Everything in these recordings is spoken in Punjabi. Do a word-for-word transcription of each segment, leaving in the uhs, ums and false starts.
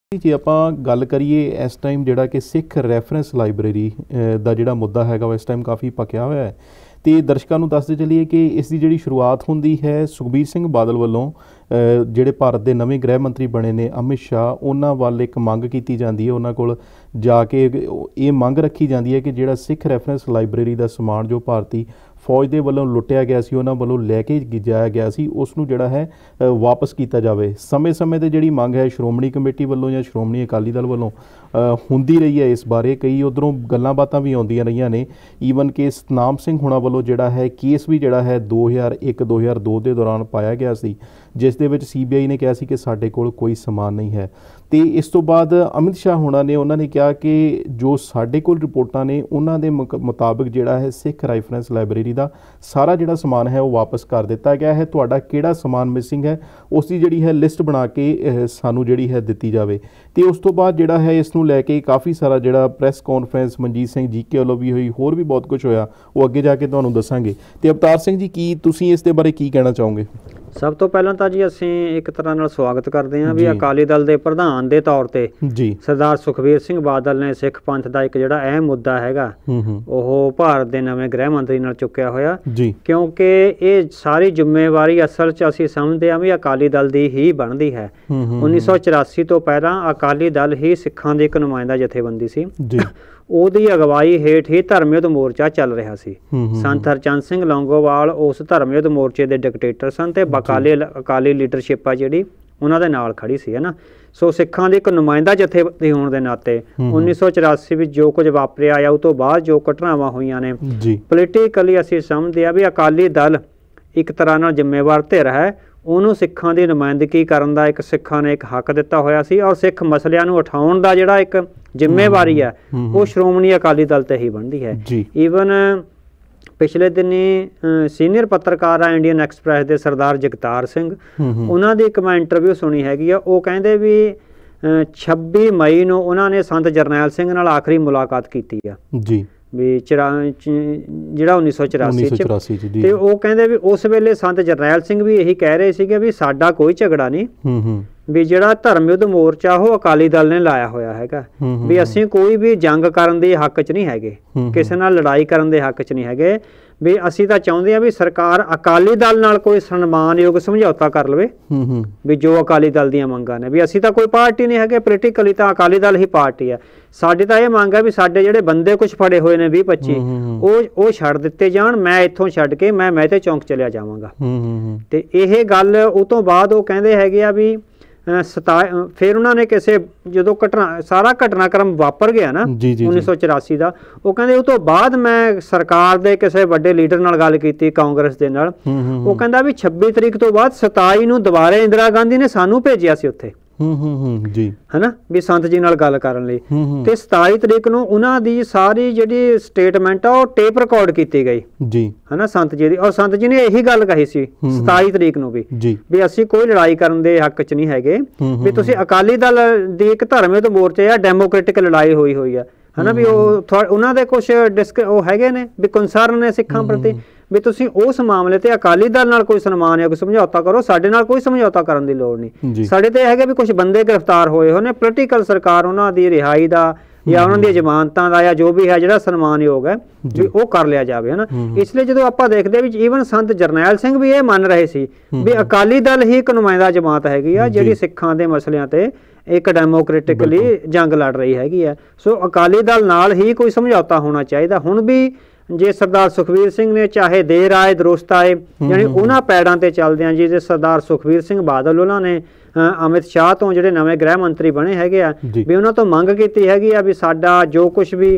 ਜੇ ਆਪਾਂ ਗੱਲ ਕਰੀਏ ਇਸ ਟਾਈਮ ਜਿਹੜਾ ਕਿ ਸਿੱਖ ਰੈਫਰੈਂਸ ਲਾਇਬ੍ਰੇਰੀ ਦਾ ਜਿਹੜਾ ਮੁੱਦਾ ਹੈਗਾ ਉਹ ਇਸ ਟਾਈਮ ਕਾਫੀ ਪੱਕਿਆ ਹੋਇਆ ਹੈ ਤੇ ਦਰਸ਼ਕਾਂ ਨੂੰ ਦੱਸਦੇ ਚੱਲੀਏ ਕਿ ਇਸ ਦੀ ਜਿਹੜੀ ਸ਼ੁਰੂਆਤ ਹੁੰਦੀ ਹੈ ਸੁਖਬੀਰ ਸਿੰਘ ਬਾਦਲ ਵੱਲੋਂ ਜਿਹੜੇ ਭਾਰਤ ਦੇ ਨਵੇਂ ਗ੍ਰਹਿ ਮੰਤਰੀ ਬਣੇ ਨੇ ਅਮਿਤ ਸ਼ਾਹ ਉਹਨਾਂ ਵੱਲ ਇੱਕ ਮੰਗ ਕੀਤੀ ਜਾਂਦੀ ਹੈ। ਉਹਨਾਂ ਕੋਲ ਜਾ ਕੇ ਇਹ ਮੰਗ ਰੱਖੀ ਜਾਂਦੀ ਹੈ ਕਿ ਜਿਹੜਾ ਸਿੱਖ ਰੈਫਰੈਂਸ ਲਾਇਬ੍ਰੇਰੀ ਦਾ ਸਮਾਨ ਜੋ ਭਾਰਤੀ ਫੌਜ ਦੇ ਵੱਲੋਂ ਲੁੱਟਿਆ ਗਿਆ ਸੀ ਉਹਨਾਂ ਵੱਲੋਂ ਲੈ ਕੇ ਜਾਇਆ ਗਿਆ ਸੀ ਉਸ ਨੂੰ ਜਿਹੜਾ ਹੈ ਵਾਪਸ ਕੀਤਾ ਜਾਵੇ। ਸਮੇਂ ਸਮੇਂ 'ਤੇ ਜਿਹੜੀ ਮੰਗ ਹੈ ਸ਼੍ਰੋਮਣੀ ਕਮੇਟੀ ਵੱਲੋਂ ਜਾਂ ਸ਼੍ਰੋਮਣੀ ਅਕਾਲੀ ਦਲ ਵੱਲੋਂ ਹੁੰਦੀ ਰਹੀ ਹੈ ਇਸ ਬਾਰੇ ਕਈ ਉੱਧਰੋਂ ਗੱਲਾਂ ਬਾਤਾਂ ਵੀ ਆਉਂਦੀਆਂ ਰਹੀਆਂ ਨੇ। ਈਵਨ ਕਿ ਸਤਨਾਮ ਸਿੰਘ ਹੁਣਾਂ ਵੱਲੋਂ ਜਿਹੜਾ ਹੈ ਕੇਸ ਵੀ ਜਿਹੜਾ ਹੈ ਦੋ ਹਜ਼ਾਰ ਇੱਕ ਦੋ ਹਜ਼ਾਰ ਦੋ ਦੇ ਦੌਰਾਨ ਪਾਇਆ ਗਿਆ ਸੀ ਜਿਸ ਦੇ ਵਿੱਚ ਸੀ ਬੀ ਆਈ ਨੇ ਕਿਹਾ ਸੀ ਕਿ ਸਾਡੇ ਕੋਲ ਕੋਈ ਸਮਾਨ ਨਹੀਂ ਹੈ ਅਤੇ ਇਸ ਤੋਂ ਬਾਅਦ ਅਮਿਤ ਸ਼ਾਹ ਹੁਣਾਂ ਨੇ ਉਹਨਾਂ ਨੇ ਕਿਹਾ ਕਿ ਜੋ ਸਾਡੇ ਕੋਲ ਰਿਪੋਰਟਾਂ ਨੇ ਉਹਨਾਂ ਦੇ ਮੁਤਾਬਿਕ ਜਿਹੜਾ ਹੈ ਸਿੱਖ ਰੈਫਰੈਂਸ ਲਾਇਬ੍ਰੇਰੀ ਦਾ ਸਾਰਾ ਜਿਹੜਾ ਸਮਾਨ ਹੈ ਉਹ ਵਾਪਸ ਕਰ ਦਿੱਤਾ ਗਿਆ ਹੈ। ਤੁਹਾਡਾ ਕਿਹੜਾ ਸਮਾਨ ਮਿਸਿੰਗ ਹੈ ਉਸ ਦੀ ਜਿਹੜੀ ਹੈ ਲਿਸਟ ਬਣਾ ਕੇ ਸਾਨੂੰ ਜਿਹੜੀ ਹੈ ਦਿੱਤੀ ਜਾਵੇ। ਅਤੇ ਉਸ ਤੋਂ ਬਾਅਦ ਜਿਹੜਾ ਹੈ ਇਸ ਨੂੰ ਲੈ ਕੇ ਕਾਫੀ ਸਾਰਾ ਜਿਹੜਾ ਪ੍ਰੈਸ ਕਾਨਫਰੰਸ ਮਨਜੀਤ ਸਿੰਘ ਜੀ ਕੇ ਵੱਲੋਂ ਵੀ ਹੋਈ ਹੋਰ ਵੀ ਬਹੁਤ ਕੁਝ ਹੋਇਆ ਉਹ ਅੱਗੇ ਜਾ ਕੇ ਤੁਹਾਨੂੰ ਦੱਸਾਂਗੇ। ਅਤੇ ਅਵਤਾਰ ਸਿੰਘ ਜੀ ਕੀ ਤੁਸੀਂ ਇਸ ਦੇ ਬਾਰੇ ਕੀ ਕਹਿਣਾ ਚਾਹੋਗੇ? ਸਭ ਤੋਂ ਪਹਿਲਾਂ ਤਾਂ ਜੀ ਅਸੀਂ ਇੱਕ ਤਰ੍ਹਾਂ ਨਾਲ ਸਵਾਗਤ ਕਰਦੇ ਹਾਂ ਵੀ ਅਕਾਲੀ ਦਲ ਦੇ ਪ੍ਰਧਾਨ ਦੇ ਤੌਰ ਤੇ ਜੀ ਸਰਦਾਰ ਸੁਖਬੀਰ ਸਿੰਘ ਬਾਦਲ ਨੇ ਸਿੱਖ ਪੰਥ ਦਾ ਇੱਕ ਜਿਹੜਾ ਅਹਿਮ ਮੁੱਦਾ ਹੈਗਾ ਉਹ ਭਾਰਤ ਦੇ ਨਵੇਂ ਗ੍ਰਹਿ ਮੰਤਰੀ ਨਾਲ ਚੁੱਕਿਆ ਹੋਇਆ ਜੀ ਕਿਉਂਕਿ ਇਹ ਸਾਰੀ ਜ਼ਿੰਮੇਵਾਰੀ ਅਸਲ 'ਚ ਅਸੀਂ ਸਮਝਦੇ ਹਾਂ ਵੀ ਅਕਾਲੀ ਦਲ ਦੀ ਹੀ ਬਣਦੀ ਹੈ। ਉੱਨੀ ਸੌ ਚੁਰਾਸੀ ਤੋਂ ਪਹਿਲਾਂ ਅਕਾਲੀ ਦਲ ਹੀ ਸਿੱਖਾਂ ਦੀ ਇੱਕ ਨੁਮਾਇੰਦਾ ਜਥੇਬੰਦੀ ਸੀ ਜੀ ਉਹਦੀ ਅਗਵਾਈ ਹੇਠ ਹੀ ਧਰਮ ਯੁੱਧ ਮੋਰਚਾ ਚੱਲ ਰਿਹਾ ਸੀ। ਸੰਤ ਹਰਚੰਦ ਸਿੰਘ ਲੌਂਗੋਵਾਲ ਉਸ ਧਰਮ ਯੁੱਧ ਮੋਰਚੇ ਦੇ ਡਿਕਟੇਟਰ ਸਨ ਤੇ ਅਕਾਲੀ ਅਕਾਲੀ ਲੀਡਰਸ਼ਿਪ ਆ ਜਿਹੜੀ ਉਹਨਾਂ ਦੇ ਨਾਲ ਖੜੀ ਸੀ ਹੈ ਨਾ। ਸੋ ਸਿੱਖਾਂ ਦੀ ਇੱਕ ਨੁਮਾਇੰਦਾ ਜਥੇਬੰਦੀ ਹੋਣ ਦੇ ਨਾਤੇ ਉੱਨੀ ਸੌ ਚੁਰਾਸੀ ਵਿੱਚ ਜੋ ਕੁਝ ਵਾਪਰਿਆ ਆ ਉਹ ਤੋਂ ਬਾਅਦ ਜੋ ਘਟਨਾਵਾਂ ਹੋਈਆਂ ਨੇ ਪੋਲੀਟੀਕਲੀ ਅਸੀਂ ਸਮਝਦੇ ਆ ਵੀ ਅਕਾਲੀ ਦਲ ਇੱਕ ਤਰ੍ਹਾਂ ਨਾਲ ਜ਼ਿੰਮੇਵਾਰ ਧਿਰ ਹੈ। ਉਹਨੂੰ ਸਿੱਖਾਂ ਦੀ ਨੁਮਾਇੰਦਗੀ ਕਰਨ ਦਾ ਇੱਕ ਸਿੱਖਾਂ ਨੇ ਇੱਕ ਹੱਕ ਦਿੱਤਾ ਹੋਇਆ ਸੀ ਔਰ ਸਿੱਖ ਮਸਲਿਆਂ ਨੂੰ ਉਠਾਉਣ ਦਾ ਜਿਹੜਾ ਇੱਕ ਜ਼ਿੰਮੇਵਾਰੀ ਹੈ ਉਹ ਸ਼੍ਰੋਮਣੀ ਅਕਾਲੀ ਦਲ ਤੇ ਹੀ ਬਣਦੀ ਹੈ। ਈਵਨ ਪਿਛਲੇ ਦਿਨੀ ਸੀਨੀਅਰ ਪੱਤਰਕਾਰ ਆ ਇੰਡੀਅਨ ਐਕਸਪ੍ਰੈਸ ਦੇ ਸਰਦਾਰ ਜਗਤਾਰ ਸਿੰਘ ਉਹਨਾਂ ਦੀ ਇੱਕ ਮੈਂ ਇੰਟਰਵਿਊ ਸੁਣੀ ਹੈਗੀ ਆ। ਉਹ ਕਹਿੰਦੇ ਵੀ ਛੱਬੀ ਮਈ ਨੂੰ ਉਹਨਾਂ ਨੇ ਸੰਤ ਜਰਨੈਲ ਸਿੰਘ ਨਾਲ ਆਖਰੀ ਮੁਲਾਕਾਤ ਕੀਤੀ ਆ ਜੀ ਵੀ ਚਰਾ ਜਿਹੜਾ ਉੱਨੀ ਸੌ ਚੁਰਾਸੀ 'ਚ ਤੇ ਉਹ ਕਹਿੰਦੇ ਵੀ ਉਸ ਵੇਲੇ ਸੰਤ ਜਰਨੈਲ ਸਿੰਘ ਵੀ ਇਹੀ ਕਹਿ ਰਹੇ ਸੀਗੇ ਵੀ ਸਾਡਾ ਕੋਈ ਝਗੜਾ ਨਹੀਂ ਵੀ ਜਿਹੜਾ ਧਰਮ ਯੁੱਧ ਮੋਰਚਾ ਉਹ ਅਕਾਲੀ ਦਲ ਨੇ ਲਾਇਆ ਹੋਇਆ ਹੈਗਾ ਵੀ ਅਸੀਂ ਕੋਈ ਵੀ ਜੰਗ ਕਰਨ ਦੇ ਹੱਕ 'ਚ ਨਹੀਂ ਹੈਗੇ ਕਿਸੇ ਨਾਲ ਲੜਾਈ ਕਰਨ ਦੇ ਹੱਕ 'ਚ ਨਹੀਂ ਹੈਗੇ ਵੀ ਅਸੀਂ ਤਾਂ ਚਾਹੁੰਦੇ ਹਾਂ ਵੀ ਸਰਕਾਰ ਅਕਾਲੀ ਦਲ ਨਾਲ ਕੋਈ ਸਨਮਾਨਯੋਗ ਸਮਝੌਤਾ ਕਰ ਲਵੇ ਵੀ ਜੋ ਅਕਾਲੀ ਦਲ ਦੀਆਂ ਮੰਗਾਂ ਨੇ ਵੀ ਅਸੀਂ ਤਾਂ ਕੋਈ ਪਾਰਟੀ ਨਹੀਂ ਹੈਗੇ ਪੋਲੀਟੀਕਲੀ ਤਾਂ ਅਕਾਲੀ ਦਲ ਹੀ ਪਾਰਟੀ ਹੈ। ਸਾਡੀ ਤਾਂ ਇਹ ਮੰਗ ਹੈ ਵੀ ਸਾਡੇ ਜਿਹੜੇ ਬੰਦੇ ਕੁਛ ਫੜੇ ਹੋਏ ਨੇ ਵੀਹ ਪੱਚੀ ਉਹ ਉਹ ਛੱਡ ਦਿੱਤੇ ਜਾਣ ਮੈਂ ਇੱਥੋਂ ਛੱਡ ਕੇ ਮੈਂ ਮਹਿਤੇ ਚੌਂਕ ਚਲਿਆ ਜਾਵਾਂਗਾ। ਤੇ ਇਹ ਗੱਲ ਉਹ ਤੋਂ ਬਾਅਦ ਉਹ ਕਹਿੰਦੇ ਹੈਗੇ ਆ ਵੀ ਸਤਾ ਫਿਰ ਉਹਨਾਂ ਨੇ ਕਿਸੇ ਜਦੋਂ ਘਟਨਾ ਸਾਰਾ ਘਟਨਾਕ੍ਰਮ ਵਾਪਰ ਗਿਆ ਨਾ ਉੱਨੀ ਸੌ ਚੁਰਾਸੀ ਦਾ ਉਹ ਕਹਿੰਦੇ ਉਹ ਤੋਂ ਬਾਅਦ ਮੈਂ ਸਰਕਾਰ ਦੇ ਕਿਸੇ ਵੱਡੇ ਲੀਡਰ ਨਾਲ ਗੱਲ ਕੀਤੀ ਕਾਂਗਰਸ ਦੇ ਨਾਲ। ਉਹ ਕਹਿੰਦਾ ਵੀ ਛੱਬੀ ਤਰੀਕ ਤੋਂ ਬਾਅਦ ਸਤਾਈ ਨੂੰ ਦੁਬਾਰੇ ਇੰਦਰਾ ਗਾਂਧੀ ਨੇ ਸਾਨੂੰ ਭੇਜਿਆ ਸੀ ਉੱਥੇ ਜੀ ਹਨਾ ਵੀ ਸੰਤ ਜੀ ਨਾਲ ਗੱਲ ਕਰਨ ਲਈ ਤੇ ਸਤਾਈ ਤਰੀਕ ਨੂੰ ਉਹਨਾਂ ਦੀ ਸਾਰੀ ਜਿਹੜੀ ਸਟੇਟਮੈਂਟ ਆ ਉਹ ਟੇਪ ਰਿਕਾਰਡ ਕੀਤੀ ਗਈ ਜੀ ਹਨਾ ਸੰਤ ਜੀ ਦੀ ਔਰ ਸੰਤ ਜੀ ਨੇ ਇਹੀ ਗੱਲ ਕਹੀ ਸੀ ਸਤਾਈ ਤਰੀਕ ਨੂੰ ਵੀ ਵੀ ਅਸੀਂ ਕੋਈ ਲੜਾਈ ਕਰਨ ਦੇ ਹੱਕ 'ਚ ਨਹੀਂ ਹੈਗੇ ਵੀ ਤੁਸੀਂ ਅਕਾਲੀ ਦਲ ਦੀ ਇੱਕ ਧਰਮ ਯੁੱਧ ਮੋਰਚੇ ਆ ਡੈਮੋਕ੍ਰੈਟਿਕ ਲੜਾਈ ਹੋਈ ਹੋਈ ਆ ਹਨਾ ਵੀ ਉਹ ਉਹਨਾਂ ਦੇ ਕੁਛ ਡਿਸਕ ਉਹ ਹੈਗੇ ਨੇ ਵੀ ਕੰਸਰਨ ਨੇ ਸਿੱਖਾਂ ਪ੍ਰਤੀ ਵੀ ਤੁਸੀਂ ਉਸ ਮਾਮਲੇ ਤੇ ਅਕਾਲੀ ਦਲ ਨਾਲ ਕੋਈ ਸਨਮਾਨਯੋਗ ਸਮਝੌਤਾ ਕਰੋ ਸਾਡੇ ਨਾਲ ਕੋਈ ਸਮਝੌਤਾ ਕਰਨ ਦੀ ਲੋੜ ਨਹੀਂ। ਸਾਡੇ ਤੇ ਇਹ ਹੈਗਾ ਵੀ ਕੁਛ ਬੰਦੇ ਗ੍ਰਿਫਤਾਰ ਹੋਏ ਹੋਏ ਨੇ ਪੋਲੀਟੀਕਲ ਸਰਕਾਰ ਉਹਨਾਂ ਦੀ ਰਿਹਾਈ ਦਾ ਜਾਂ ਉਹਨਾਂ ਦੀਆਂ ਜ਼ਮਾਨਤਾਂ ਦਾ ਜਾਂ ਜੋ ਵੀ ਹੈ ਜਿਹੜਾ ਸਨਮਾਨਯੋਗ ਹੈ ਵੀ ਉਹ ਕਰ ਲਿਆ ਜਾਵੇ ਹਨਾ। ਇਸ ਲਈ ਜਦੋਂ ਆਪਾਂ ਦੇਖਦੇ ਵੀ ਈਵਨ ਸੰਤ ਜਰਨੈਲ ਸਿੰਘ ਵੀ ਇਹ ਮੰਨ ਰਹੇ ਸੀ ਵੀ ਅਕਾਲੀ ਦਲ ਹੀ ਇੱਕ ਨੁਮਾਇੰਦਾ ਜਮਾਤ ਹੈਗੀ ਆ ਜਿਹੜੀ ਸਿੱਖਾਂ ਦੇ ਮਸਲਿਆਂ ਤੇ ਇੱਕ ਡੈਮੋਕ੍ਰੈਟਿਕਲੀ ਜੰਗ ਲੜ ਰਹੀ ਹੈਗੀ ਆ। ਸੋ ਅਕਾਲੀ ਦਲ ਨਾਲ ਹੀ ਕੋਈ ਸਮਝੌਤਾ ਹੋਣਾ ਚਾਹੀਦਾ। ਹੁਣ ਵੀ ਜੇ ਸਰਦਾਰ ਸੁਖਬੀਰ ਸਿੰਘ ਨੇ ਚਾਹੇ ਦੇਰ ਆਏ ਦਰੁਸਤ ਆਏ ਯਾਨੀ ਉਹਨਾਂ ਪੈੜਾਂ ਤੇ ਚੱਲਦੇ ਜੀ ਜੇ ਸਰਦਾਰ ਸੁਖਬੀਰ ਸਿੰਘ ਬਾਦਲ ਉਹਨਾਂ ਨੇ ਅਮਿਤ ਸ਼ਾਹ ਤੋਂ ਜਿਹੜੇ ਨਵੇਂ ਗ੍ਰਹਿ ਮੰਤਰੀ ਬਣੇ ਹੈਗੇ ਆ ਵੀ ਉਹਨਾਂ ਤੋਂ ਮੰਗ ਕੀਤੀ ਹੈਗੀ ਆ ਵੀ ਸਾਡਾ ਜੋ ਕੁਛ ਵੀ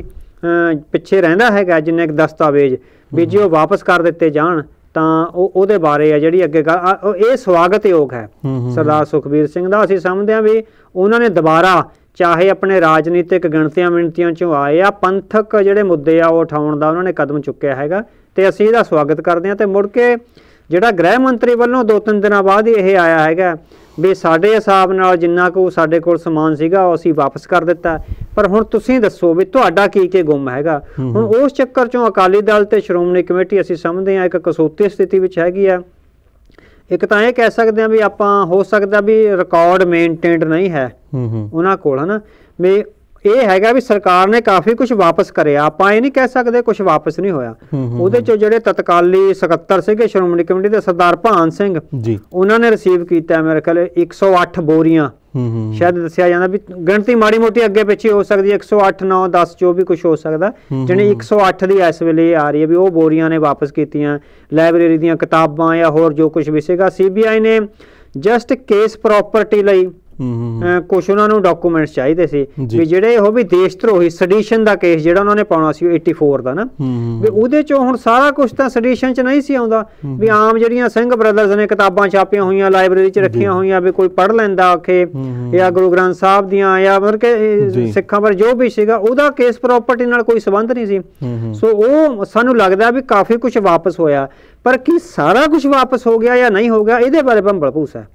ਪਿੱਛੇ ਰਹਿੰਦਾ ਹੈਗਾ ਜਿੰਨੇ ਕੁ ਦਸਤਾਵੇਜ਼ ਵੀ ਜੇ ਉਹ ਵਾਪਸ ਕਰ ਦਿੱਤੇ ਜਾਣ ਤਾਂ ਉਹ ਉਹਦੇ ਬਾਰੇ ਆ ਜਿਹੜੀ ਅੱਗੇ ਗੱਲ ਇਹ ਸਵਾਗਤਯੋਗ ਹੈ ਸਰਦਾਰ ਸੁਖਬੀਰ ਸਿੰਘ ਦਾ। ਅਸੀਂ ਸਮਝਦੇ ਹਾਂ ਵੀ ਉਹਨਾਂ ਨੇ ਦੁਬਾਰਾ ਚਾਹੇ ਆਪਣੇ ਰਾਜਨੀਤਿਕ ਗਿਣਤੀਆਂ ਮਿਣਤੀਆਂ 'ਚੋਂ ਆਏ ਆ ਪੰਥਕ ਜਿਹੜੇ ਮੁੱਦੇ ਆ ਉਹ ਉਠਾਉਣ ਦਾ ਉਹਨਾਂ ਨੇ ਕਦਮ ਚੁੱਕਿਆ ਹੈਗਾ ਤੇ ਅਸੀਂ ਇਹਦਾ ਸਵਾਗਤ ਕਰਦੇ ਹਾਂ। ਤੇ ਮੁੜ ਕੇ ਜਿਹੜਾ ਗ੍ਰਹਿ ਮੰਤਰੀ ਵੱਲੋਂ ਦੋ ਤਿੰਨ ਦਿਨਾਂ ਬਾਅਦ ਹੀ ਇਹ ਆਇਆ ਹੈਗਾ ਵੀ ਸਾਡੇ ਹਿਸਾਬ ਨਾਲ ਜਿੰਨਾ ਕੁ ਸਾਡੇ ਕੋਲ ਸਮਾਨ ਸੀਗਾ ਉਹ ਅਸੀਂ ਵਾਪਸ ਕਰ ਦਿੱਤਾ ਪਰ ਹੁਣ ਤੁਸੀਂ ਦੱਸੋ ਵੀ ਤੁਹਾਡਾ ਕੀ ਕੀ ਗੁੰਮ ਹੈਗਾ। ਹੁਣ ਉਸ ਚੱਕਰ 'ਚੋਂ ਅਕਾਲੀ ਦਲ ਤੇ ਸ਼੍ਰੋਮਣੀ ਕਮੇਟੀ ਅਸੀਂ ਸਮਝਦੇ ਹਾਂ ਇੱਕ ਕਸੌਤੀ ਸਥਿਤੀ ਵਿੱਚ ਹੈਗੀ ਆ। ਇੱਕ ਤਾਂ ਇਹ ਕਹਿ ਸਕਦੇ ਆ ਵੀ ਆਪਾਂ ਹੋ ਸਕਦਾ ਵੀ ਰਿਕਾਰਡ ਮੇਨਟੇਨਡ ਨਹੀਂ ਹੈ ਉਹਨਾਂ ਕੋਲ, ਹਨਾ ਵੀ ਇਹ ਹੈਗਾ ਵੀ ਸਰਕਾਰ ਨੇ ਕਾਫੀ ਕੁਝ ਵਾਪਸ ਕਰਿਆ, ਆਪਾਂ ਇਹ ਨਹੀਂ ਕਹਿ ਸਕਦੇ ਕੁਝ ਵਾਪਸ ਨਹੀਂ ਹੋਇਆ। ਉਹਦੇ ਚੋਂ ਜਿਹੜੇ ਤਤਕਾਲੀ ਸਕੱਤਰ ਸੀਗੇ ਸ਼੍ਰੋਮਣੀ ਕਮੇਟੀ ਦੇ ਸਰਦਾਰ ਭਾਨ ਸਿੰਘ ਜੀ, ਉਹਨਾਂ ਨੇ ਰਿਸੀਵ ਕੀਤਾ ਮੇਰੇ ਖਿਆਲ ਇੱਕ ਸੌ ਅੱਠ ਬੋਰੀਆਂ, ਸ਼ਾਇਦ ਦੱਸਿਆ ਜਾਂਦਾ ਵੀ ਗਿਣਤੀ ਮਾੜੀ ਮੋਟੀ ਅੱਗੇ ਪਿੱਛੇ ਹੋ ਸਕਦੀ ਹੈ, ਇੱਕ ਸੌ ਅੱਠ ਨੌ ਦਸ ਜੋ ਵੀ ਕੁਝ ਹੋ ਸਕਦਾ, ਜਿਹੜੀ ਇੱਕ ਸੌ ਅੱਠ ਦੀ ਇਸ ਵੇਲੇ ਆ ਰਹੀ ਹੈ ਵੀ ਉਹ ਬੋਰੀਆਂ ਨੇ ਵਾਪਸ ਕੀਤੀਆਂ। ਲਾਇਬ੍ਰੇਰੀ ਦੀਆਂ ਕਿਤਾਬਾਂ ਜਾਂ ਹੋਰ ਜੋ ਕੁਝ ਵੀ ਸੀਗਾ, ਸੀ ਬੀ ਆਈ ਨੇ ਜਸਟ ਕੇਸ ਪ੍ਰੋਪਰਟੀ ਲਈ ਕੁਛ ਉਹਨਾਂ ਨੂੰ ਡਾਕੂਮੈਂਟਸ ਚਾਹੀਦੇ ਸੀ ਵੀ ਜਿਹੜੇ ਉਹ ਵੀ ਦੇਸ਼ ਧਰੋਹੀ ਸੈਡੀਸ਼ਨ ਦਾ ਕੇਸ ਜਿਹੜਾ ਉਹਨਾਂ ਨੇ ਪਾਉਣਾ ਸੀ ਚੁਰਾਸੀ ਦਾ ਨਾ, ਵੀ ਉਹਦੇ ਚੋਂ ਹੁਣ ਸਾਰਾ ਕੁਝ ਤਾਂ ਸੈਡੀਸ਼ਨ ਚ ਨਹੀਂ ਸੀ ਆਉਂਦਾ, ਵੀ ਆਮ ਜਿਹੜੀਆਂ ਸਿੰਘ ਬ੍ਰਦਰਸ ਨੇ ਕਿਤਾਬਾਂ ਛਾਪੀਆਂ ਹੋਈਆਂ ਲਾਇਬ੍ਰੇਰੀ ਚ ਰੱਖੀਆਂ ਹੋਈਆਂ ਵੀ ਕੋਈ ਪੜ੍ਹ ਲੈਂਦਾ ਆਖੇ, ਜਾਂ ਗੁਰੂ ਗ੍ਰੰਥ ਸਾਹਿਬ ਦੀਆਂ ਜਾਂ ਮਤਲਬ ਕਿ ਸਿੱਖਾਂ ਬਾਰੇ ਜੋ ਵੀ ਸੀਗਾ ਉਹਦਾ ਕੇਸ ਪ੍ਰੋਪਰਟੀ ਨਾਲ ਕੋਈ ਸੰਬੰਧ ਨਹੀਂ ਸੀ। ਸੋ ਉਹ ਸਾਨੂੰ ਲੱਗਦਾ ਵੀ ਕਾਫੀ ਕੁਝ ਵਾਪਸ ਹੋਇਆ, ਪਰ ਕੀ ਸਾਰਾ ਕੁਝ ਵਾਪਸ ਹੋ ਗਿਆ ਜਾਂ ਨਹੀਂ ਹੋ ਗਿਆ ਇਹਦੇ ਬਾਰੇ ਭੰਬਲ ਭੂਸ ਹੈ।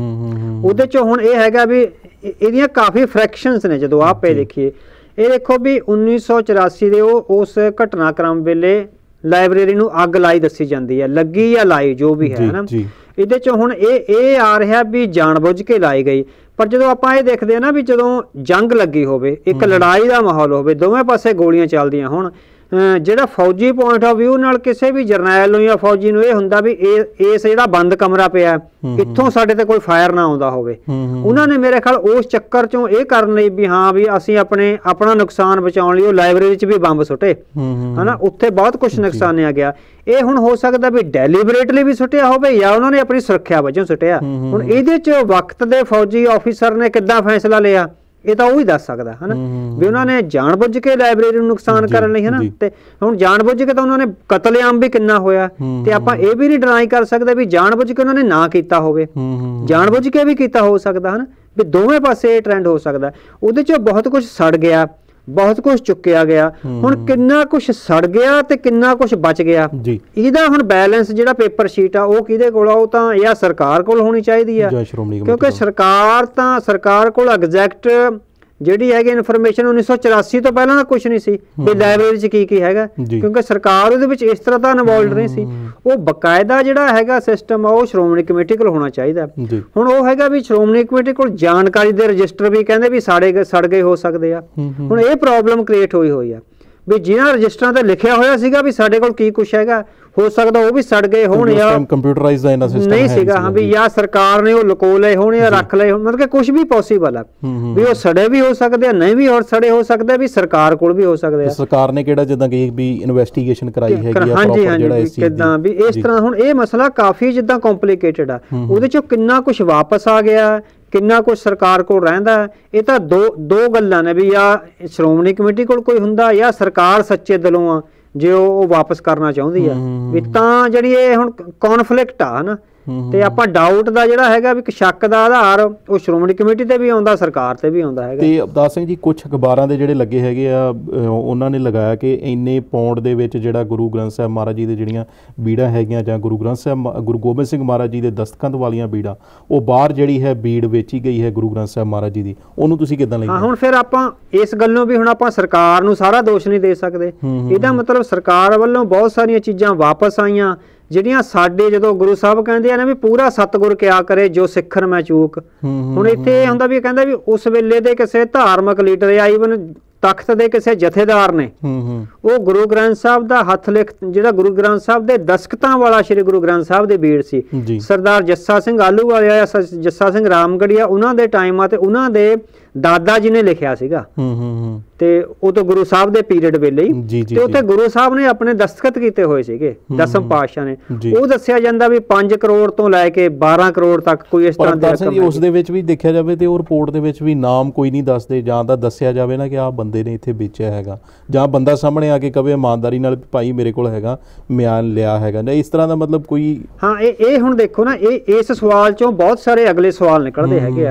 ਉਹਦੇ ਚੋਂ ਹੁਣ ਇਹ ਹੈਗਾ ਵੀ ਇਹਦੀਆਂ ਕਾਫੀ ਫ੍ਰੈਕਸ਼ਨਸ ਨੇ। ਜਦੋਂ ਆਪੇ ਦੇਖੀਏ ਇਹ ਦੇਖੋ ਵੀ ਉੱਨੀ ਸੌ ਚੁਰਾਸੀ ਦੇ ਉਹ ਉਸ ਘਟਨਾਕ੍ਰਮ ਵੇਲੇ ਲਾਇਬ੍ਰੇਰੀ ਨੂੰ ਅੱਗ ਲਾਈ ਦੱਸੀ ਜਾਂਦੀ ਹੈ, ਲੱਗੀ ਜਾਂ ਲਾਈ ਜੋ ਵੀ ਹੈ ਨਾ, ਇਹਦੇ ਚੋਂ ਹੁਣ ਇਹ ਇਹ ਆ ਰਿਹਾ ਵੀ ਜਾਣਬੁੱਝ ਕੇ ਲਾਈ ਗਈ। ਪਰ ਜਦੋਂ ਆਪਾਂ ਇਹ ਦੇਖਦੇ ਹਾਂ ਨਾ ਵੀ ਜਦੋਂ ਜੰਗ ਲੱਗੀ ਹੋਵੇ, ਇੱਕ ਲੜਾਈ ਦਾ ਮਾਹੌਲ ਹੋਵੇ, ਦੋਵੇਂ ਪਾਸੇ ਗੋਲੀਆਂ ਚੱਲਦੀਆਂ ਹੋਣ, ਜਿਹੜਾ ਫੌਜੀ ਪੁਆਇੰਟ ਆਫ ਵਿਊ ਨਾਲ ਕਿਸੇ ਵੀ ਜਰਨੈਲ ਨੂੰ ਜਾਂ ਫੌਜੀ ਨੂੰ ਇਹ ਹੁੰਦਾ ਵੀ ਇਹ ਇਸ ਜਿਹੜਾ ਬੰਦ ਕਮਰਾ ਪਿਆ ਇੱਥੋਂ ਸਾਡੇ ਤੇ ਕੋਈ ਫਾਇਰ ਨਾ ਆਉਂਦਾ ਹੋਵੇ। ਉਹਨਾਂ ਨੇ ਮੇਰੇ ਖਿਆਲ ਉਸ ਚੱਕਰ ਚੋਂ ਇਹ ਕਰਨ ਲਈ ਵੀ ਹਾਂ ਵੀ ਅਸੀਂ ਆਪਣੇ ਆਪਣਾ ਨੁਕਸਾਨ ਬਚਾਉਣ ਲਈ ਉਹ ਲਾਇਬ੍ਰੇਰੀ 'ਚ ਵੀ ਬੰਬ ਸੁੱਟੇ, ਹਨਾ, ਉੱਥੇ ਬਹੁਤ ਕੁਝ ਨੁਕਸਾਨਿਆ ਗਿਆ। ਇਹ ਹੁਣ ਹੋ ਸਕਦਾ ਵੀ ਡੈਲੀਬਰੇਟਲੀ ਵੀ ਸੁੱਟਿਆ ਹੋਵੇ ਜਾਂ ਉਹਨਾਂ ਨੇ ਆਪਣੀ ਸੁਰੱਖਿਆ ਵਜੋਂ ਸੁੱਟਿਆ। ਹੁਣ ਇਹਦੇ 'ਚ ਵਕਤ ਦੇ ਫੌਜੀ ਆਫੀਸਰ ਨੇ ਕਿੱਦਾਂ ਫੈਸਲਾ ਲਿਆ ਇਹ ਤਾਂ ਉਹ ਹੀ ਦੱਸ ਸਕਦਾ, ਹਨਾ, ਵੀ ਉਹਨਾਂ ਨੇ ਜਾਣ ਬੁੱਝ ਕੇ ਲਾਇਬ੍ਰੇਰੀ ਨੂੰ ਨੁਕਸਾਨ ਕਰਨ ਲਈ, ਹਨਾ, ਤੇ ਹੁਣ ਜਾਣ ਬੁੱਝ ਕੇ ਤਾਂ ਉਹਨਾਂ ਨੇ ਕਤਲੇਆਮ ਵੀ ਕਿੰਨਾ ਹੋਇਆ, ਤੇ ਆਪਾਂ ਇਹ ਵੀ ਨਹੀਂ ਡਿਨਾਈ ਕਰ ਸਕਦੇ ਵੀ ਜਾਣ ਬੁੱਝ ਕੇ ਉਹਨਾਂ ਨੇ ਨਾ ਕੀਤਾ ਹੋਵੇ, ਜਾਣ ਬੁੱਝ ਕੇ ਵੀ ਕੀਤਾ ਹੋ ਸਕਦਾ, ਹਨਾ, ਵੀ ਦੋਵੇਂ ਪਾਸੇ ਇਹ ਟ੍ਰੈਂਡ ਹੋ ਸਕਦਾ। ਉਹਦੇ ਚ ਬਹੁਤ ਕੁਝ ਸੜ ਗਿਆ, ਬਹੁਤ ਕੁਝ ਚੁੱਕਿਆ ਗਿਆ। ਹੁਣ ਕਿੰਨਾ ਕੁਝ ਸੜ ਗਿਆ ਤੇ ਕਿੰਨਾ ਕੁਝ ਬਚ ਗਿਆ, ਇਹਦਾ ਹੁਣ ਬੈਲੈਂਸ ਜਿਹੜਾ ਪੇਪਰ ਸ਼ੀਟ ਆ ਉਹ ਕਿਹਦੇ ਕੋਲ ਆ? ਉਹ ਤਾਂ ਜਾਂ ਸਰਕਾਰ ਕੋਲ ਹੋਣੀ ਚਾਹੀਦੀ ਆ, ਕਿਉਂਕਿ ਸਰਕਾਰ ਤਾਂ ਸਰਕਾਰ ਕੋਲ ਐਗਜ਼ੈਕਟ ਜਿਹੜੀ ਹੈਗੀ ਇਨਫੋਰਮੇਸ਼ਨ ਉੱਨੀ ਸੌ ਚੁਰਾਸੀ ਤੋਂ ਪਹਿਲਾਂ ਦਾ ਕੁਝ ਨਹੀਂ ਸੀ ਵੀ ਲਾਇਬ੍ਰੇਰੀ 'ਚ ਕੀ ਕੀ ਹੈਗਾ, ਕਿਉਂਕਿ ਸਰਕਾਰ ਉਹਦੇ ਵਿੱਚ ਇਸ ਤਰ੍ਹਾਂ ਤਾਂ ਇਨਵੋਲਵਡ ਨਹੀਂ ਸੀ। ਉਹ ਬਕਾਇਦਾ ਜਿਹੜਾ ਹੈਗਾ ਸਿਸਟਮ ਆ ਉਹ ਸ਼੍ਰੋਮਣੀ ਕਮੇਟੀ ਕੋਲ ਹੋਣਾ ਚਾਹੀਦਾ। ਹੁਣ ਉਹ ਹੈਗਾ ਵੀ ਸ਼੍ਰੋਮਣੀ ਕਮੇਟੀ ਕੋਲ ਜਾਣਕਾਰੀ ਦੇ ਰਜਿਸਟਰ ਵੀ ਕਹਿੰਦੇ ਵੀ ਸਾੜੇ ਸੜ ਗਏ ਹੋ ਸਕਦੇ ਆ। ਹੁਣ ਇਹ ਪ੍ਰੋਬਲਮ ਕ੍ਰੀਏਟ ਹੋਈ ਹੋਈ ਆ ਵੀ ਜਿਨ੍ਹਾਂ ਰਜਿਸਟਰਾਂ ਤੇ ਲਿਖਿਆ ਹੋਇਆ ਸੀਗਾ ਵੀ ਸਾਡੇ ਕੋਲ ਕੀ ਕੁਛ ਹੈਗਾ, ਹੋ ਸਕਦਾ ਉਹ ਵੀ ਸੜ ਗਏ ਹੋਣ ਜਾਂ ਕੰਪਿਊਟਰਾਈਜ਼ਡ ਦਾ ਇਹਨਾਂ ਸਿਸਟਮ ਨਹੀਂ ਸੀਗਾ, ਹਾਂ, ਵੀ ਜਾਂ ਸਰਕਾਰ ਨੇ ਉਹ ਲੁਕੋ ਲਏ ਹੋਣ ਜਾਂ ਰੱਖ ਲਏ ਹੋਣ, ਮਤਲਬ ਕਿ ਕੁਝ ਵੀ ਪੋਸੀਬਲ ਆ ਵੀ ਉਹ ਸੜੇ ਵੀ ਹੋ ਸਕਦੇ ਆ, ਨਹੀਂ ਵੀ ਹੋਰ ਸੜੇ ਹੋ ਸਕਦੇ ਵੀ ਸਰਕਾਰ ਕੋਲ ਵੀ ਹੋ ਸਕਦੇ ਆ। ਸਰਕਾਰ ਨੇ ਕਿਹੜਾ ਜਿੱਦਾਂ ਕਿ ਵੀ ਇਨਵੈਸਟੀਗੇਸ਼ਨ ਕਰਾਈ ਹੈਗੀ ਆ ਪ੍ਰੋਪਰ ਜਿਹੜਾ ਇਸ ਚੀਜ਼ ਦੀ, ਕਿਦਾਂ ਵੀ ਇਸ ਤਰ੍ਹਾਂ। ਹੁਣ ਇਹ ਮਸਲਾ ਕਾਫੀ ਜਿੱਦਾਂ ਕੰਪਲਿਕੇਟਡ ਆ, ਉਹਦੇ ਚੋਂ ਕਿੰਨਾ ਕੁਝ ਵਾਪਸ ਆ ਗਿਆ, ਕਿੰਨਾ ਕੁਝ ਸਰਕਾਰ ਕੋਲ ਰਹਿੰਦਾ, ਇਹ ਤਾਂ ਦੋ ਦੋ ਗੱਲਾਂ ਨੇ ਵੀ ਜਾਂ ਸ਼੍ਰੋਮਣੀ ਕਮੇਟੀ ਕੋਲ ਕੋਈ ਹੁੰਦਾ ਜਾਂ ਸਰਕਾਰ ਸੱਚੇ ਦਿਲੋਂ ਆ ਜੇ ਉਹ ਵਾਪਸ ਕਰਨਾ ਚਾਹੁੰਦੀ ਆ, ਵੀ ਤਾਂ ਜਿਹੜੀ ਇਹ ਹੁਣ ਕੌਨਫਲਿਕਟ ਆ, ਹਨਾ, ਤੇ ਆਪਾਂ ਡਾਊਟ ਦਾ ਜਿਹੜਾ ਹੈਗਾ ਵੀ ਸ਼ੱਕ ਦਾ ਆਧਾਰ ਉਹ ਸ਼੍ਰੋਮਣੀ ਕਮੇਟੀ ਤੇ ਵੀ ਆਉਂਦਾ, ਸਰਕਾਰ ਤੇ ਵੀ ਆਉਂਦਾ ਹੈਗਾ। ਤੇ ਅਵਤਾਰ ਸਿੰਘ ਜੀ, ਕੁਝ ਅਖਬਾਰਾਂ ਦੇ ਜਿਹੜੇ ਲੱਗੇ ਹੈਗੇ ਆ ਉਹਨਾਂ ਨੇ ਲਗਾਇਆ ਕਿ ਇੰਨੇ ਪੌਂਡ ਦੇ ਵਿੱਚ ਜਿਹੜਾ ਗੁਰੂ ਗ੍ਰੰਥ ਸਾਹਿਬ ਮਹਾਰਾਜ ਜੀ ਦੇ ਜਿਹੜੀਆਂ ਬੀੜਾਂ ਹੈਗੀਆਂ ਜਾਂ ਗੁਰੂ ਗ੍ਰੰਥ ਸਾਹਿਬ ਗੁਰੂ ਗੋਬਿੰਦ ਸਿੰਘ ਮਹਾਰਾਜ ਜੀ ਦੇ ਦਸਤਖਤ ਵਾਲੀਆਂ ਬੀੜਾਂ, ਉਹ ਬਾਹਰ ਜਿਹੜੀ ਹੈ ਬੀੜ ਵੇਚੀ ਗਈ ਹੈ ਗੁਰੂ ਗ੍ਰੰਥ ਸਾਹਿਬ ਮਹਾਰਾਜ ਜੀ ਦੀ, ਉਹਨੂੰ ਤੁਸੀਂ ਕਿੱਦਾਂ ਲੈਂਦੇ? ਹਾਂ, ਹੁਣ ਫਿਰ ਆਪਾਂ ਇਸ ਗੱਲੋਂ ਵੀ ਹੁਣ ਆਪਾਂ ਸਰਕਾਰ ਨੂੰ ਸਾਰਾ ਦੋਸ਼ ਨਹੀਂ ਦੇ ਸਕਦੇ। ਇਹਦਾ ਮਤਲਬ ਸਰਕਾਰ ਵੱਲੋਂ ਬਹੁਤ ਸਾਰੀਆਂ ਚੀਜ਼ਾਂ ਵਾਪਸ ਆਈਆਂ ਜਿਹੜੀਆਂ ਸਾਡੇ, ਜਦੋਂ ਗੁਰੂ ਸਾਹਿਬ ਕਹਿੰਦੇ ਆ ਨਾ ਵੀ ਪੂਰਾ ਸਤਿਗੁਰ ਕਿਆ ਕਰੇ ਜੋ ਸਿੱਖਣ ਮੈਂ ਚੂਕ। ਹੁਣ ਇੱਥੇ ਇਹ ਹੁੰਦਾ ਵੀ ਕਹਿੰਦਾ ਵੀ ਉਸ ਵੇਲੇ ਦੇ ਕਿਸੇ ਧਾਰਮਿਕ ਲੀਡਰ ਜਾਂ ਈਵਨ ਤਖਤ ਦੇ ਕਿਸੇ ਜਥੇਦਾਰ ਨੇ ਉਹ ਗੁਰੂ ਗ੍ਰੰਥ ਸਾਹਿਬ ਦਾ ਹੱਥ ਲਿਖ ਜਿਹੜਾ ਗੁਰੂ ਗ੍ਰੰਥ ਸਾਹਿਬ ਦੇ ਦਸਖਤਾਂ ਵਾਲਾ ਸ਼੍ਰੀ ਗੁਰੂ ਗ੍ਰੰਥ ਸਾਹਿਬ ਦੇ ਬੀੜ ਸੀ, ਸਰਦਾਰ ਜੱਸਾ ਸਿੰਘ ਆਲੂਵਾਲੀਆ ਜਾਂ ਜੱਸਾ ਸਿੰਘ ਰਾਮਗੜੀਆ, ਉਹਨਾਂ ਦੇ ਟਾਈਮਾਂ ਤੇ ਉਹਨਾਂ ਦੇ ਦਾਦਾ ਜੀ ਨੇ ਲਿਖਿਆ ਸੀਗਾ, ਤੇ ਉਹ ਤੋਂ ਗੁਰੂ ਸਾਹਿਬ ਦੇ ਪੀਰੀਅਡ ਵੇਲੇ ਹੀ, ਤੇ ਉੱਥੇ ਗੁਰੂ ਸਾਹਿਬ ਨੇ ਆਪਣੇ ਦਸਤਖਤ ਕੀਤੇ ਹੋਏ ਸੀਗੇ ਦਸਮ ਪਾਤਸ਼ਾਹ ਨੇ। ਉਹ ਦੱਸਿਆ ਜਾਂਦਾ ਵੀ ਪੰਜ ਕਰੋੜ ਤੋਂ ਲੈ ਕੇ ਬਾਰਾਂ ਕਰੋੜ ਤੱਕ ਕੋਈ ਇਸ ਤਰ੍ਹਾਂ ਦੀ। ਉਸ ਦੇ ਵਿੱਚ ਵੀ ਦੇਖਿਆ ਜਾਵੇ ਤੇ ਉਹ ਰਿਪੋਰਟ ਦੇ ਵਿੱਚ ਵੀ ਨਾਮ ਕੋਈ ਨਹੀਂ ਦੱਸਦੇ, ਜਾਂ ਤਾਂ ਦੱਸਿਆ ਜਾਵੇ ਨਾ ਕਿ ਆਹ ਬੰਦੇ ਨੇ ਇੱਥੇ ਵੇਚਿਆ ਹੈਗਾ, ਜਾਂ ਬੰਦਾ ਸਾਹਮਣੇ ਆ ਕੇ ਕਵੇ ਇਮਾਨਦਾਰੀ ਨਾਲ ਭਾਈ ਮੇਰੇ ਕੋਲ ਹੈਗਾ, ਮਿਆਨ ਲਿਆ ਹੈਗਾ, ਨਾ ਇਸ ਤਰ੍ਹਾਂ ਦਾ ਮਤਲਬ ਕੋਈ। ਹਾਂ, ਇਹ ਇਹ ਹੁਣ ਦੇਖੋ ਨਾ, ਇਹ ਇਸ ਸਵਾਲ ਚੋਂ ਬਹੁਤ ਸਾਰੇ ਅਗਲੇ ਸਵਾਲ ਨਿਕਲਦੇ ਹੈਗੇ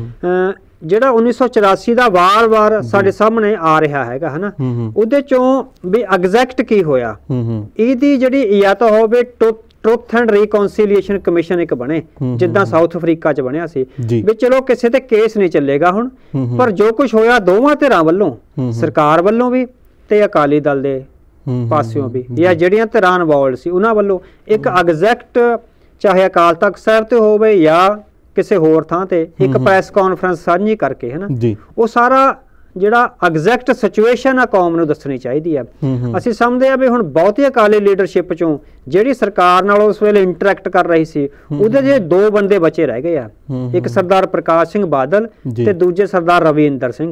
ਆ। ਜਿਹੜਾ ਉੱਨੀ ਸੌ ਚੁਰਾਸੀ ਦਾ ਵਾਰ-ਵਾਰ ਸਾਡੇ ਸਾਹਮਣੇ ਆ ਰਿਹਾ ਹੈਗਾ, ਹਨਾ, ਉਹਦੇ ਚੋਂ ਵੀ ਐਗਜ਼ੈਕਟ ਕੀ ਹੋਇਆ, ਇਹਦੀ ਜਿਹੜੀ ਜਾਂ ਤਾਂ ਹੋਵੇ ਟਰੁਥ ਐਂਡ ਰੀਕਨਸੀਲੀਏਸ਼ਨ ਕਮਿਸ਼ਨ ਇੱਕ ਬਣੇ ਜਿੱਦਾਂ ਸਾਊਥ ਅਫਰੀਕਾ 'ਚ ਬਣਿਆ ਸੀ, ਵੀ ਚਲੋ ਕਿਸੇ ਤੇ ਕੇਸ ਨਹੀਂ ਚੱਲੇਗਾ ਹੁਣ, ਪਰ ਜੋ ਕੁਝ ਹੋਇਆ ਦੋਵਾਂ ਧਿਰਾਂ ਵੱਲੋਂ, ਸਰਕਾਰ ਵੱਲੋਂ ਵੀ ਤੇ ਅਕਾਲੀ ਦਲ ਦੇ ਪਾਸਿਓਂ ਵੀ, ਜਾਂ ਜਿਹੜੀਆਂ ਧਿਰਾਂ ਇਨਵੋਲਵਡ ਸੀ ਉਹਨਾਂ ਵੱਲੋਂ, ਇੱਕ ਐਗਜ਼ੈਕਟ ਚਾਹੇ ਅਕਾਲ ਤਖਤ ਸਾਹਿਬ ਤੇ ਹੋਵੇ ਜਾਂ ਕਿਸੇ ਹੋਰ ਥਾਂ ਤੇ ਇੱਕ ਪ੍ਰੈਸ ਕਾਨਫਰੰਸ ਸਾਂਝੀ ਕਰਕੇ, ਹੈ ਨਾ ਜੀ, ਉਹ ਸਾਰਾ ਜਿਹੜਾ ਐਗਜ਼ੈਕਟ ਸਿਚੁਏਸ਼ਨ ਆ ਕੌਮ ਨੂੰ ਦੱਸਣੀ ਚਾਹੀਦੀ ਆ। ਅਸੀਂ ਸਮਝਦੇ ਆ ਵੀ ਹੁਣ ਬਹੁਤੀ ਅਕਾਲੀ ਲੀਡਰਸ਼ਿਪ ਚੋਂ ਜਿਹੜੀ ਸਰਕਾਰ ਨਾਲ ਉਸ ਵੇਲੇ ਇੰਟਰੈਕਟ ਕਰ ਰਹੀ ਸੀ ਉਹਦੇ ਜੇ ਦੋ ਬੰਦੇ ਬਚੇ ਰਹਿ ਗਏ ਆ, ਇੱਕ ਸਰਦਾਰ ਪ੍ਰਕਾਸ਼ ਸਿੰਘ ਬਾਦਲ ਤੇ ਦੂਜੇ ਸਰਦਾਰ ਰਵਿੰਦਰ ਸਿੰਘ।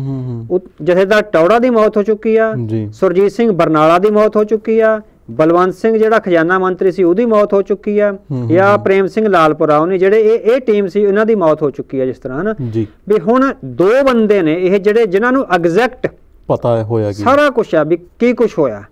ਜਥੇਦਾਰ ਟੌੜਾ ਦੀ ਮੌਤ ਹੋ ਚੁੱਕੀ ਆ, ਸੁਰਜੀਤ ਸਿੰਘ ਬਰਨਾਲਾ ਦੀ ਮੌਤ ਹੋ ਚੁੱਕੀ ਆ, ਬਲਵੰਤ ਸਿੰਘ ਜਿਹੜਾ ਖਜ਼ਾਨਾ ਮੰਤਰੀ ਸੀ ਉਹਦੀ ਮੌਤ ਹੋ ਚੁੱਕੀ ਆ, ਜਾਂ ਪ੍ਰੇਮ ਸਿੰਘ ਲਾਲਪੁਰਾ ਉਹਨੇ ਜਿਹੜੇ ਇਹ ਇਹ ਟੀਮ ਸੀ ਇਹਨਾਂ ਦੀ ਮੌਤ ਹੋ ਚੁੱਕੀ ਆ। ਜਿਸ ਤਰ੍ਹਾਂ ਨਾ ਵੀ ਹੁਣ ਦੋ ਬੰਦੇ ਨੇ ਇਹ ਜਿਹੜੇ ਜਿਨ੍ਹਾਂ ਨੂੰ ਐਗਜ਼ੈਕਟ ਪਤਾ ਹੋਇਆ ਸਾਰਾ ਕੁਛ ਆ ਵੀ ਕੀ ਕੁਛ ਹੋਇਆ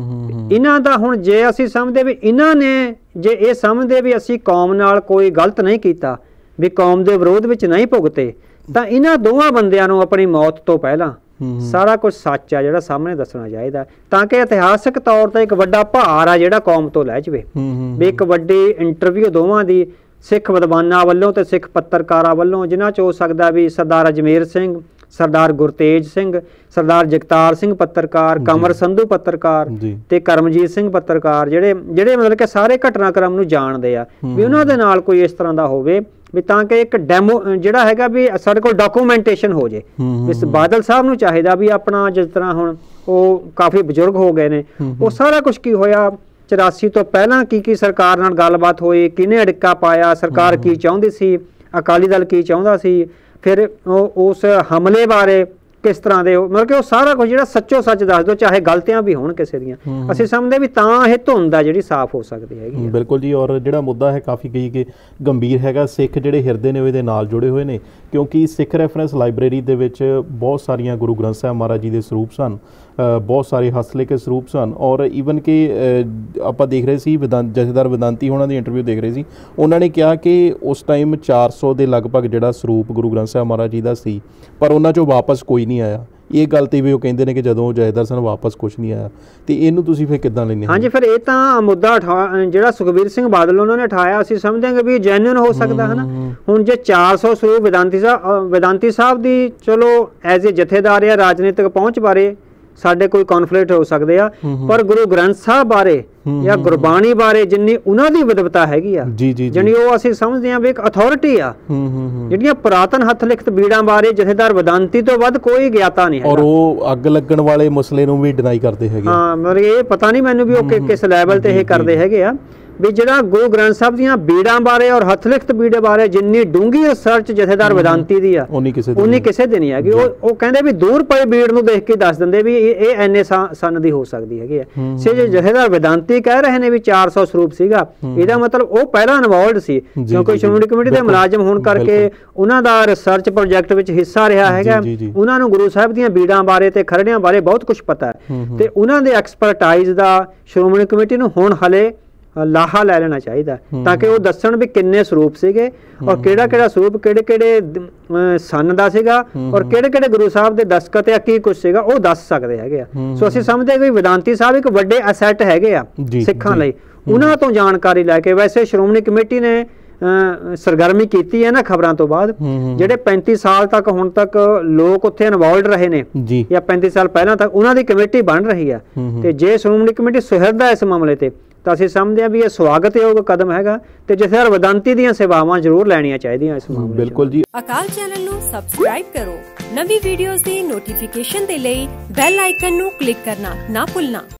ਇਹਨਾਂ ਦਾ। ਹੁਣ ਜੇ ਅਸੀਂ ਸਮਝਦੇ ਵੀ ਇਹਨਾਂ ਨੇ ਜੇ ਇਹ ਸਮਝਦੇ ਵੀ ਅਸੀਂ ਕੌਮ ਨਾਲ ਕੋਈ ਗਲਤ ਨਹੀਂ ਕੀਤਾ, ਵੀ ਕੌਮ ਦੇ ਵਿਰੋਧ ਵਿੱਚ ਨਹੀਂ ਭੁਗਤੇ, ਤਾਂ ਇਹਨਾਂ ਦੋਵਾਂ ਬੰਦਿਆਂ ਨੂੰ ਆਪਣੀ ਮੌਤ ਤੋਂ ਪਹਿਲਾਂ ਸਾਰਾ ਕੁਝ ਸੱਚ ਆ ਜਿਹੜਾ ਸਾਹਮਣੇ ਦੱਸਣਾ ਚਾਹੀਦਾ, ਤਾਂ ਕਿ ਇਤਿਹਾਸਕ ਤੌਰ ਤੇ ਇੱਕ ਵੱਡਾ ਭਾਰ ਆ ਜਿਹੜਾ ਕੌਮ ਤੋਂ ਲੈ ਜਾਵੇ। ਵੀ ਇੱਕ ਵੱਡੀ ਇੰਟਰਵਿਊ ਦੋਵਾਂ ਦੀ ਸਿੱਖ ਵਿਦਵਾਨਾਂ ਵੱਲੋਂ ਤੇ ਸਿੱਖ ਪੱਤਰਕਾਰਾਂ ਵੱਲੋਂ, ਜਿਨ੍ਹਾਂ 'ਚ ਹੋ ਸਕਦਾ ਵੀ ਸਰਦਾਰ ਅਜਮੇਰ ਸਿੰਘ, ਸਰਦਾਰ ਗੁਰਤੇਜ ਸਿੰਘ, ਸਰਦਾਰ ਜਗਤਾਰ ਸਿੰਘ ਪੱਤਰਕਾਰ, ਕਮਰ ਸੰਧੂ ਪੱਤਰਕਾਰ ਤੇ ਕਰਮਜੀਤ ਸਿੰਘ ਪੱਤਰਕਾਰ, ਜਿਹੜੇ ਜਿਹੜੇ ਮਤਲਬ ਕਿ ਸਾਰੇ ਘਟਨਾਕ੍ਰਮ ਨੂੰ ਜਾਣਦੇ ਆ, ਵੀ ਉਹਨਾਂ ਦੇ ਨਾਲ ਕੋਈ ਇਸ ਤਰ੍ਹਾਂ ਦਾ ਹੋਵੇ ਵੀ ਤਾਂ ਕਿ ਇੱਕ ਡੈਮੋ ਜਿਹੜਾ ਹੈਗਾ ਵੀ ਸਾਡੇ ਕੋਲ ਡਾਕੂਮੈਂਟੇਸ਼ਨ ਹੋ ਜੇ। ਇਸ ਬਾਦਲ ਸਾਹਿਬ ਨੂੰ ਚਾਹੀਦਾ ਵੀ ਆਪਣਾ ਜਿਸ ਤਰ੍ਹਾਂ ਹੁਣ ਉਹ ਕਾਫੀ ਬਜ਼ੁਰਗ ਹੋ ਗਏ ਨੇ, ਉਹ ਸਾਰਾ ਕੁਝ ਕੀ ਹੋਇਆ ਚੁਰਾਸੀ ਤੋਂ ਪਹਿਲਾਂ ਕੀ ਕੀ ਸਰਕਾਰ ਨਾਲ ਗੱਲਬਾਤ ਹੋਈ, ਕਿਹਨੇ ਅੜਿੱਕਾ ਪਾਇਆ, ਸਰਕਾਰ ਕੀ ਚਾਹੁੰਦੀ ਸੀ, ਅਕਾਲੀ ਦਲ ਕੀ ਚਾਹੁੰਦਾ ਸੀ, ਫਿਰ ਉਹ ਉਸ ਹਮਲੇ ਬਾਰੇ ਕਿਸ ਤਰ੍ਹਾਂ ਦੇ ਮਤਲਬ ਕਿ ਉਹ ਸਾਰਾ ਕੁਝ ਜਿਹੜਾ ਸੱਚੋ ਸੱਚ ਦੱਸ ਦਿਓ, ਚਾਹੇ ਗਲਤੀਆਂ ਵੀ ਹੋਣ ਕਿਸੇ ਦੀਆਂ। ਅਸੀਂ ਸਮਝਦੇ ਵੀ ਤਾਂ ਇਹ ਧੁੰਦ ਆ ਜਿਹੜੀ ਸਾਫ਼ ਹੋ ਸਕਦੀ ਹੈਗੀ। ਬਿਲਕੁਲ ਜੀ, ਔਰ ਜਿਹੜਾ ਮੁੱਦਾ ਹੈ ਕਾਫੀ ਕਹੀ ਕਿ ਗੰਭੀਰ ਹੈਗਾ। ਸਿੱਖ ਜਿਹੜੇ ਹਿਰਦੇ ਨੇ ਇਹਦੇ ਨਾਲ ਜੁੜੇ ਹੋਏ ਨੇ, ਕਿਉਂਕਿ ਸਿੱਖ ਰੈਫਰੈਂਸ ਲਾਇਬ੍ਰੇਰੀ ਦੇ ਵਿੱਚ ਬਹੁਤ ਸਾਰੀਆਂ ਗੁਰੂ ਗ੍ਰੰਥ ਸਾਹਿਬ ਮਹਾਰਾਜ ਜੀ ਦੇ ਸਰੂਪ ਸਨ, ਬਹੁਤ ਸਾਰੇ ਹਸਤਲਿਖਤ ਸਰੂਪ ਸਨ, ਔਰ ਈਵਨ ਕਿ ਆਪਾਂ ਦੇਖ ਰਹੇ ਸੀ ਵਿਦਾਂ ਜਥੇਦਾਰ ਵਿਦਾਂਤੀ ਉਹਨਾਂ ਦੀ ਇੰਟਰਵਿਊ ਦੇਖ ਰਹੇ ਸੀ, ਉਹਨਾਂ ਨੇ ਕਿਹਾ ਕਿ ਉਸ ਟਾਈਮ ਚਾਰ ਸੌ ਦੇ ਲਗਭਗ ਜਿਹੜਾ ਸਰੂਪ ਗੁਰੂ ਗ੍ਰੰਥ ਸਾਹਿਬ ਮਹਾਰਾਜ ਜੀ ਦਾ ਸੀ, ਪਰ ਉਹਨਾਂ 'ਚੋਂ ਵਾਪਸ ਕੋਈ ਨਹੀਂ ਆਇਆ। ਇਹ ਗੱਲ ਤੇ ਵੀ ਉਹ ਕਹਿੰਦੇ ਨੇ ਕਿ ਜਦੋਂ ਜਥੇਦਾਰ ਸਨ ਵਾਪਸ ਕੁਛ ਨਹੀਂ ਆਇਆ, ਤੇ ਇਹਨੂੰ ਤੁਸੀਂ ਫਿਰ ਕਿੱਦਾਂ ਲੈਂਦੇ? ਹਾਂਜੀ, ਫਿਰ ਇਹ ਤਾਂ ਮੁੱਦਾ ਜਿਹੜਾ ਸੁਖਬੀਰ ਸਿੰਘ ਬਾਦਲ ਉਹਨਾਂ ਨੇ ਉਠਾਇਆ, ਅਸੀਂ ਸਮਝਦੇ ਹਾਂ ਵੀ ਜੈਨੂਇਨ ਹੋ ਸਕਦਾ ਹੈ ਨਾ। ਹੁਣ ਜੇ ਚਾਰ ਸੌ ਸਰੂਪ ਵਿਦਾਂਤੀ ਸਾਹਿਬ ਵਿਦਾਂਤੀ ਸਾਹਿਬ ਦੀ ਚਲੋ ਐਜ਼ ਏ ਜਥੇਦਾਰ ਜਾਂ ਰਾਜਨੀਤਿਕ ਪਹੁੰਚ ਬਾਰੇ ਸਾਡੇ ਕੋਈ ਕੌਨਫਲਿਕਟ ਹੋ ਸਕਦੇ ਆ, ਪਰ ਗੁਰੂ ਗ੍ਰੰਥ ਸਾਹਿਬ ਬਾਰੇ ਜਾਂ ਗੁਰਬਾਣੀ ਬਾਰੇ ਜਿੰਨੀ ਉਹਨਾਂ ਦੀ ਵਿਦਵਤਾ ਹੈਗੀ ਆ, ਜਾਣੀ ਉਹ ਅਸੀਂ ਸਮਝਦੇ ਹਾਂ ਵੀ ਇੱਕ ਅਥਾਰਟੀ ਆ। ਜਿਹੜੀਆਂ ਪੁਰਾਤਨ ਹੱਥ ਲਿਖਤ ਬੀੜਾਂ ਬਾਰੇ ਜਥੇਦਾਰ ਵਿਦਾਂਤੀ ਤੋਂ ਵੱਧ ਕੋਈ ਗਿਆਤਾ ਨਹੀਂ ਹੈ, ਔਰ ਉਹ ਅੱਗ ਲੱਗਣ ਵਾਲੇ ਮਸਲੇ ਨੂੰ ਵੀ ਡਿਨਾਈ ਕਰਦੇ ਹੈਗੇ। ਹਾਂ, ਮਤਲਬ ਇਹ ਪਤਾ ਨਹੀਂ ਮੈਨੂੰ ਵੀ ਉਹ ਕਿਸ ਲੈਵਲ ਤੇ ਇਹ ਕਰਦੇ ਹੈਗੇ ਆ ਵੀ ਜਿਹੜਾ ਗੁਰੂ ਗ੍ਰੰਥ ਸਾਹਿਬ ਦੀਆਂ ਬੀੜਾਂ ਬਾਰੇ ਔਰ ਹੱਥ ਲਿਖਤ ਬੀੜੇ ਬਾਰੇ ਜਿੰਨੀ ਡੂੰਘੀ ਰਿਸਰਚ ਜਥੇਦਾਰ ਵਿਦਾਂਤੀ ਦੀ ਆ ਉਨੀ ਕਿਸੇ ਦੀ ਨਹੀਂ ਹੈਗੀ। ਉਹ ਉਹ ਕਹਿੰਦੇ ਵੀ ਦੂਰ ਪਏ ਬੀੜ ਨੂੰ ਦੇਖ ਕੇ ਦੱਸ ਦਿੰਦੇ ਵੀ ਇਹ ਇਹ ਐਨੇ ਸਨ ਦੀ ਹੋ ਸਕਦੀ ਹੈਗੀ ਆ। ਸੇ ਜੇ ਜਥੇਦਾਰ ਵਿਦਾਂਤੀ ਕਹਿ ਰਹੇ ਨੇ ਵੀ ਚਾਰ ਸੌ ਸਰੂਪ ਸੀਗਾ, ਇਹਦਾ ਮਤਲਬ ਉਹ ਪਹਿਲਾਂ ਇਨਵੋਲਵਡ ਸੀ, ਕਿਉਂਕਿ ਸ਼੍ਰੋਮਣੀ ਕਮੇਟੀ ਦੇ ਮੁਲਾਜ਼ਮ ਹੋਣ ਕਰਕੇ ਉਹਨਾਂ ਦਾ ਰਿਸਰਚ ਪ੍ਰੋਜੈਕਟ ਵਿੱਚ ਹਿੱਸਾ ਰਿਹਾ ਹੈਗਾ। ਉਹਨਾਂ ਨੂੰ ਗੁਰੂ ਸਾਹਿਬ ਦੀਆਂ ਬੀੜਾਂ ਬਾਰੇ ਤੇ ਖਰੜਿਆਂ ਬਾਰੇ ਬਹੁਤ ਕੁਝ ਪਤਾ ਹੈ, ਤੇ ਉਹਨਾਂ ਦੇ ਐਕਸਪਰਟਾਈਜ਼ ਦਾ ਸ਼੍ਰੋਮਣੀ ਕਮੇਟੀ ਨੂੰ ਹੁਣ ਹਲੇ ਲਾਹਾ ਲੈ ਲੈਣਾ ਚਾਹੀਦਾ, ਤਾਂ ਕਿ ਉਹ ਦੱਸਣ ਵੀ ਕਿੰਨੇ ਸਰੂਪ ਸੀਗੇ ਔਰ ਕਿਹੜਾ ਕਿਹੜਾ ਸਰੂਪ ਕਿਹੜੇ ਕਿਹੜੇ ਸੰਨ ਦਾ ਸੀਗਾ ਔਰ ਕਿਹੜੇ ਕਿਹੜੇ ਗੁਰੂ ਸਾਹਿਬ ਦੇ ਦਸਤਖਤ ਜਾਂ ਕੀ ਕੁਛ ਸੀਗਾ ਉਹ ਦੱਸ ਸਕਦੇ ਹੈਗੇ ਆ। ਸੋ ਅਸੀਂ ਸਮਝਦੇ ਕਿ ਵਿਦਾਂਤੀ ਸਾਹਿਬ ਇੱਕ ਵੱਡੇ ਅਸੈਟ ਹੈਗੇ ਆ ਸਿੱਖਾਂ ਲਈ, ਉਹਨਾਂ ਤੋਂ ਜਾਣਕਾਰੀ ਲੈ ਕੇ। ਵੈਸੇ ਸ਼੍ਰੋਮਣੀ ਕਮੇਟੀ ਨੇ ਸਰਗਰਮੀ ਕੀਤੀ ਹੈ ਨਾ ਖਬਰਾਂ ਤੋਂ ਬਾਅਦ, ਜਿਹੜੇ ਪੈਂਤੀ ਸਾਲ ਤੱਕ ਹੁਣ ਤੱਕ ਲੋਕ ਉੱਥੇ ਇਨਵੋਲਵਡ ਰਹੇ ਨੇ ਜਾਂ ਪੈਂਤੀ ਸਾਲ ਪਹਿਲਾਂ ਤੱਕ ਉਹਨਾਂ ਦੀ ਕਮੇਟੀ ਬਣ ਰਹੀ ਆ, ਤੇ ਜੇ ਸ਼੍ਰੋਮਣੀ ਕਮੇਟੀ ਸੁਹਿਰਦ ਹੈ ਇਸ ਮਾਮਲੇ ਤੇ ਤਾਂ ਅਸੀਂ ਸਮਝਦੇ ਹਾਂ ਵੀ ਇਹ ਸਵਾਗਤਯੋਗ ਕਦਮ ਹੈਗਾ, ਤੇ ਜਥੇਦਾਰ ਵਿਦਾਂਤੀ ਦੀਆਂ ਸੇਵਾਵਾਂ ਜ਼ਰੂਰ ਲੈਣੀਆਂ ਚਾਹੀਦੀਆਂ ਇਸ ਮਾਮਲੇ। ਬਿਲਕੁਲ ਜੀ। ਅਕਾਲ ਚੈਨਲ ਨੂੰ ਸਬਸਕ੍ਰਾਈਬ ਕਰੋ, ਨਵੀਂ ਵੀਡੀਓਜ਼ ਦੀ ਨੋਟੀਫਿਕੇਸ਼ਨ ਦੇ ਲਈ ਬੈਲ ਆਈਕਨ ਨੂੰ ਕਲਿੱਕ ਕਰਨਾ ਨਾ ਭੁੱਲਣਾ।